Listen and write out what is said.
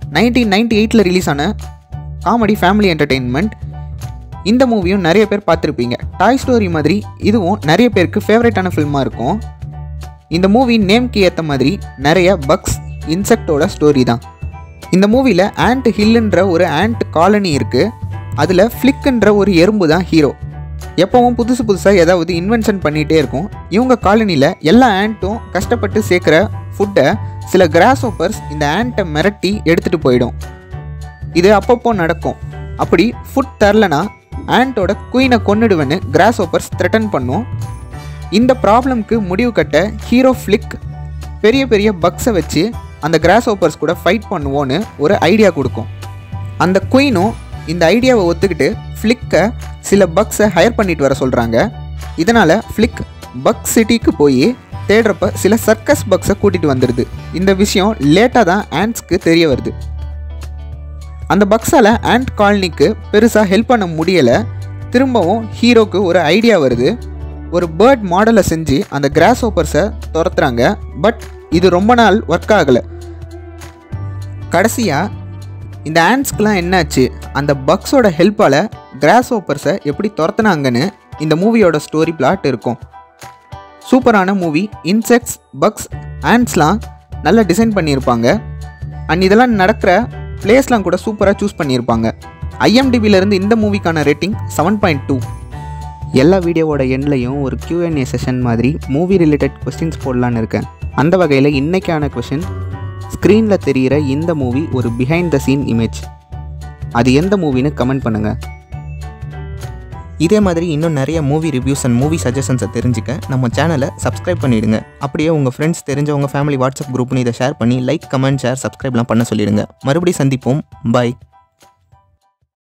1998 release ஆன comedy family entertainment. இந்த மூவியும் நிறைய பேர் பார்த்துருப்பீங்க. டாய் ஸ்டோரி மாதிரி இதுவும் நிறைய பேருக்கு ஃபேவரட்டான ஃபில்மாக இருக்கும். இந்த மூவி நேம்க்கு ஏற்ற மாதிரி நிறைய பக்ஸ் இன்செக்டோட ஸ்டோரி தான். இந்த மூவியில் ஆண்ட் ஹில்லுன்ற ஒரு ஆண்ட் காலனி இருக்குது. அதில் ஃப்ளிக்குன்ற ஒரு எறும்பு தான் ஹீரோ. எப்போவும் புதுசாக ஏதாவது இன்வென்ஷன் பண்ணிகிட்டே இருக்கும். இவங்க காலனியில் எல்லா ஆண்ட்டும் கஷ்டப்பட்டு சேர்க்குற ஃபுட்டை சில கிராஸ் ஹோப்பர்ஸ் இந்த ஆண்ட்டை மிரட்டி எடுத்துகிட்டு போயிடும். இது அப்பப்போ நடக்கும். அப்படி ஃபுட் தரலனா ஆண்ட்டோட குயினை கொன்னுடுவேன்னு கிராஸ் ஹோப்பர்ஸ் த்ரெட்டன் பண்ணும். இந்த ப்ராப்ளம்க்கு முடிவு கட்ட ஹீரோ ஃப்ளிக் பெரிய பெரிய பக்ஸை வச்சு அந்த கிராஸ் ஹோப்பர்ஸ் கூட ஃபைட் பண்ணுவோன்னு ஒரு ஐடியா கொடுக்கும். அந்த குயினும் இந்த ஐடியாவை ஒத்துக்கிட்டு ஃப்ளிக்கை சில பக்ஸை ஹையர் பண்ணிட்டு வர சொல்கிறாங்க. இதனால் ஃப்ளிக் பக் சிட்டிக்கு போய் தேடுறப்ப சில சர்க்கஸ் பக்ஸை கூட்டிகிட்டு வந்துடுது. இந்த விஷயம் லேட்டாக தான் ஆண்ட்ஸ்க்கு தெரிய வருது. அந்த பக்ஸால் ஆண்ட் காலனிக்கு பெருசாக ஹெல்ப் பண்ண முடியலை. திரும்பவும் ஹீரோக்கு ஒரு ஐடியா வருது. ஒரு பேர்ட் மாடலை செஞ்சு அந்த கிராஸ் ஹோப்பர்ஸை துரத்துறாங்க. பட் இது ரொம்ப நாள் ஒர்க் ஆகலை. கடைசியாக இந்த ஆண்ட்ஸ்க்கெலாம் என்னாச்சு, அந்த பக்ஸோட ஹெல்ப்பால் கிராஸ் ஹோப்பர்ஸை எப்படி துரத்துனாங்கன்னு இந்த மூவியோட ஸ்டோரி பிளாட் இருக்கும். சூப்பரான மூவி. இன்செக்ட்ஸ், பக்ஸ், ஆண்ட்ஸ்லாம் நல்லா டிசைன் பண்ணியிருப்பாங்க. அண்ட் இதெல்லாம் நடக்கிற பிளேஸ்லாம் கூட சூப்பராக சூஸ் பண்ணியிருப்பாங்க. IMDbலேருந்து இந்த மூவிக்கான ரேட்டிங் 7.2. எல்லா வீடியோவோட எண்ட்லையும் ஒரு Q&A செஷன் மாதிரி மூவி ரிலேட்டட் கொஸ்டின்ஸ் போடலான்னு இருக்கேன். அந்த வகையில் இன்றைக்கான கொஷின், ஸ்க்ரீனில் தெரிகிற இந்த மூவி ஒரு பிஹைண்ட் த சீன் இமேஜ், அது எந்த மூவின்னு கமெண்ட் பண்ணுங்கள். இதே மாதிரி இன்னும் நிறைய மூவி ரிவ்யூஸ் அண்ட் மூவி சஜஷன்ஸை தெரிஞ்சுக்க நம்ம சேனலை சப்ஸ்கிரைப் பண்ணிவிடுங்க. அப்படியே உங்கள் ஃப்ரெண்ட்ஸ், தெரிஞ்சவங்க, ஃபேமிலி வாட்ஸ்அப் குரூப்னு இதை ஷேர் பண்ணி லைக், கமெண்ட், ஷேர், சப்ஸ்கிரைப்லாம் பண்ண சொல்லிடுங்க. மறுபடியும் சந்திப்போம். பாய்.